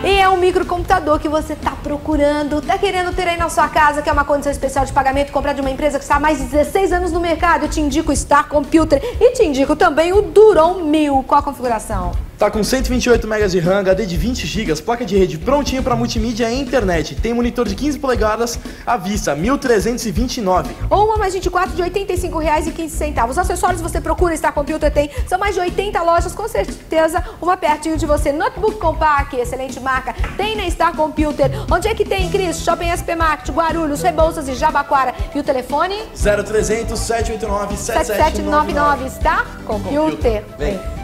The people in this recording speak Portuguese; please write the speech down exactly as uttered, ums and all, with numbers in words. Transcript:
E é um microcomputador que você está procurando, está querendo ter aí na sua casa, que é uma condição especial de pagamento, comprar de uma empresa que está há mais de dezesseis anos no mercado. Eu te indico o Star Computer e te indico também o Duron mil. Qual a configuração? Tá com cento e vinte e oito megas de RAM, H D de vinte gigas, placa de rede prontinho para multimídia e internet. Tem monitor de quinze polegadas à vista, mil trezentos e vinte e nove. Ou uma mais vinte e quatro de oitenta e cinco reais e quinze centavos. Os acessórios você procura, Star Computer tem. São mais de oitenta lojas, com certeza uma pertinho de você. Notebook Compact, excelente marca, tem na Star Computer. Onde é que tem, Cris? Shopping S P Market, Guarulhos, Rebouças e Jabaquara. E o telefone? zero trezentos, sete oito nove, sete sete nove nove. Star Computer. Vem.